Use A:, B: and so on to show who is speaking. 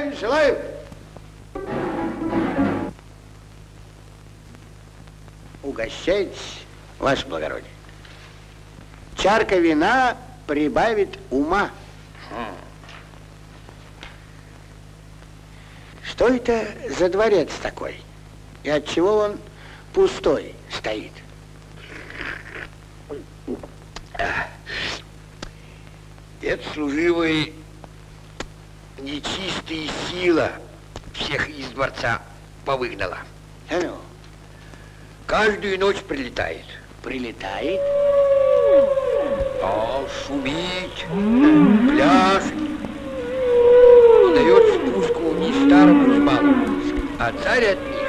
A: Желаю, желаю. Угощайтесь, ваше благородие. Чарка вина прибавит ума. Что это за дворец такой? И отчего он пустой стоит?
B: Это, служивый, нечистая сила всех из дворца повыгнала.
A: А ну?
B: Каждую ночь прилетает.
A: Прилетает?
B: А шумит, пляшет. Дает спуску не старому, ни малому. А царь от них